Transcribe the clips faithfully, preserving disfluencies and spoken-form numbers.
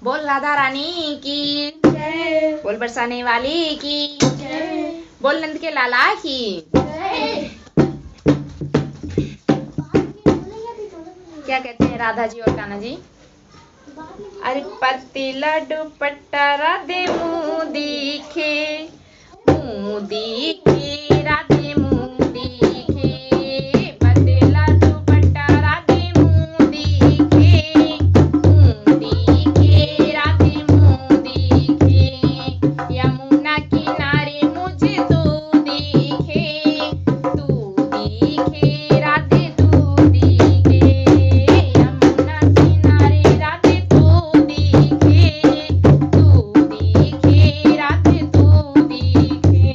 बोल राधा रानी की जय। बोल बरसाने वाली की जय। बोल नंद के लाला की जय। क्या कहते हैं राधा जी और कान्हा जी? अरे पति लड्डू पट्टा राधे मुँह दिखे, मुँह दिखे राधे मुँह दिखे, पति लड्डू पट्टा राधे मुँह दिखे, मुँह दिखे राधे मुँह दिखे, यमुना किनारे मुझे तू दिखे, तू दिखे राधे तू दिखे, यमुना किनारे राधे तू दिखे, तू दिखे राधे तू दिखे।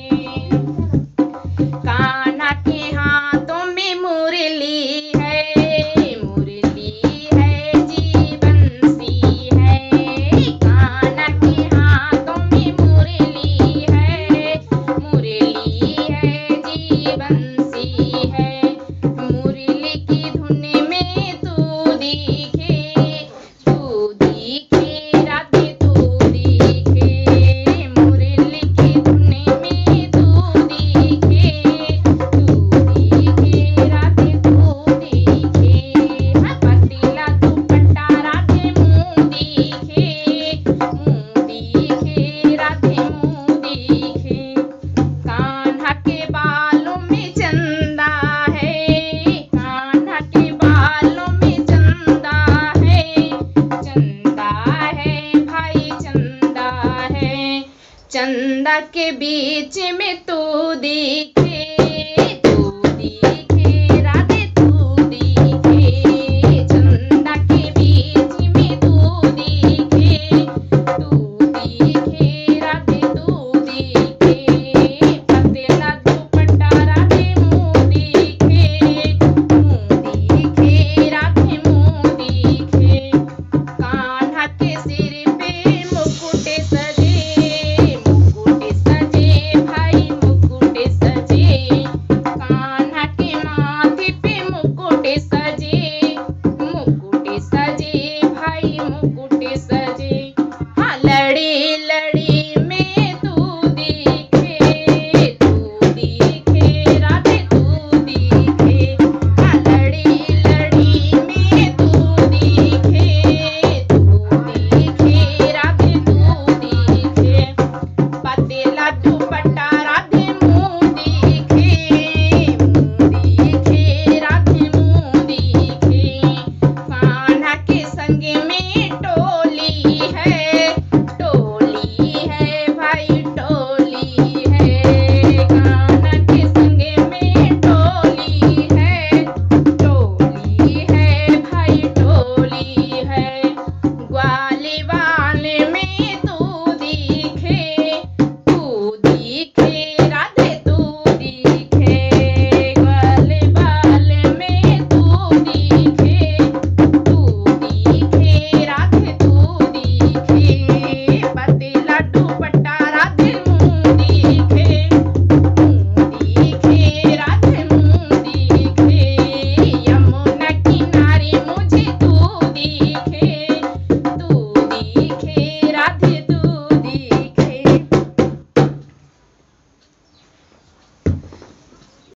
कान्हा के हाथों में मुरली है, मुरली है जी बंसी है, कान्हा के हाथों में मुरली है, मुरली है जी बंसी है, मुरली की धुन में तू दिखे, तू दिखे राधे तू दिखे, मुरली की धुन में तू दिखे, तू दिखे राधे तू दिखे, पतीला दुपट्टा राधे मुँह दिखे, मुँह दिखे राधे मुँह दिखे, कान्हा के बालों में चंदा है, कान्हा के बालों में चंदा है, चंदा है भाई चंदा है, चंदा के बीच में तू दिखे,